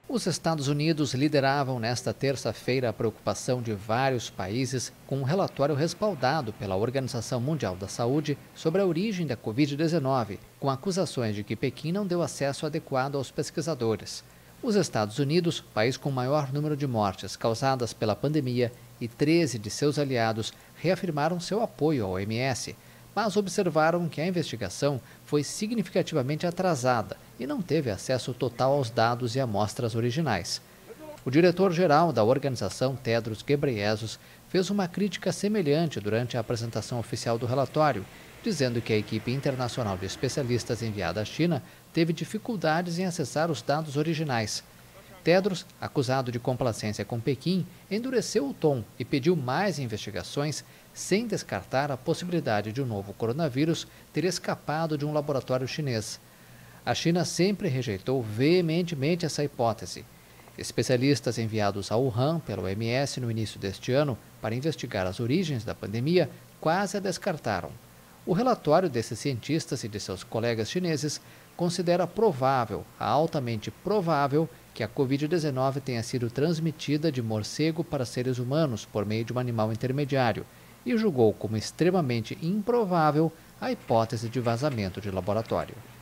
Os Estados Unidos lideravam nesta terça-feira a preocupação de vários países com um relatório respaldado pela Organização Mundial da Saúde sobre a origem da Covid-19, com acusações de que Pequim não deu acesso adequado aos pesquisadores. Os Estados Unidos, país com maior número de mortes causadas pela pandemia, e 13 de seus aliados reafirmaram seu apoio à OMS, mas observaram que a investigação foi significativamente atrasada e não teve acesso total aos dados e amostras originais. O diretor-geral da organização, Tedros Ghebreyesus, fez uma crítica semelhante durante a apresentação oficial do relatório, dizendo que a equipe internacional de especialistas enviada à China teve dificuldades em acessar os dados originais. Tedros, acusado de complacência com Pequim, endureceu o tom e pediu mais investigações, sem descartar a possibilidade de um novo coronavírus ter escapado de um laboratório chinês. A China sempre rejeitou veementemente essa hipótese. Especialistas enviados a Wuhan pela OMS no início deste ano para investigar as origens da pandemia quase a descartaram. O relatório desses cientistas e de seus colegas chineses considera provável, altamente provável, que a Covid-19 tenha sido transmitida de morcego para seres humanos por meio de um animal intermediário e julgou como extremamente improvável a hipótese de vazamento de laboratório.